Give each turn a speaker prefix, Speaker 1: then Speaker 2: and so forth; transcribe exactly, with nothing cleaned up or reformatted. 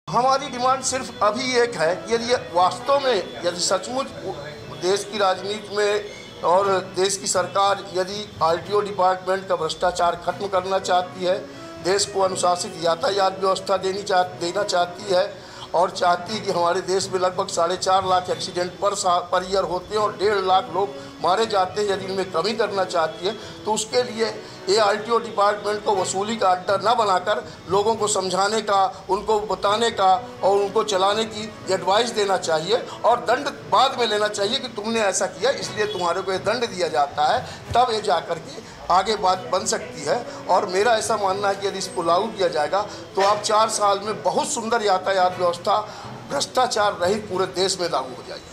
Speaker 1: हमारी डिमांड सिर्फ अभी एक है कि यदि वास्तव में यदि सचमुच देश की राजनीति में और देश की सरकार यदि आरटीओ डिपार्टमेंट का भ्रष्टाचार खत्म करना चाहती है, देश को अनुशासित यातायात व्यवस्था देनी चाह देना चाहती है और चाहती है कि हमारे देश में लगभग साढ़े चार लाख एक्सीडेंट पर पर ईयर होते हैं और डेढ़ लाख लोग मारे जाते हैं, यदि इनमें कमी करना चाहती है तो उसके लिए ये आरटीओ डिपार्टमेंट को वसूली का अड्डा न बनाकर लोगों को समझाने का, उनको बताने का और उनको चलाने की एडवाइस देना चाहिए और दंड बाद में लेना चाहिए कि तुमने ऐसा किया इसलिए तुम्हारे को ये दंड दिया जाता है, तब ये जाकर के आगे बात बन सकती है। और मेरा ऐसा मानना है कि यदि इसको लागू किया जाएगा तो आप चार साल में बहुत सुंदर यातायात व्यवस्था भ्रष्टाचार रहित पूरे देश में लागू हो जाएगी।